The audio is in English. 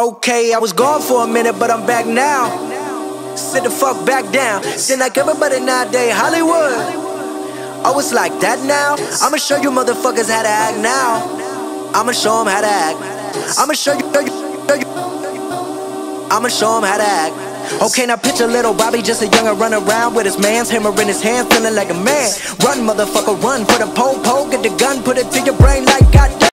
Okay, I was gone for a minute, but I'm back now. Sit the fuck back down. Seem like everybody nowadays Hollywood. Oh, it's like that now? I'ma show you motherfuckers how to act now. I'ma show them how to act. I'ma show you. I'ma show them how to act. Okay, now picture little Bobby, just a youngin' run around with his man's hammer in his hand, feeling like a man. Run, motherfucker, run. Put a pole, get the gun, put it to your brain like goddamn.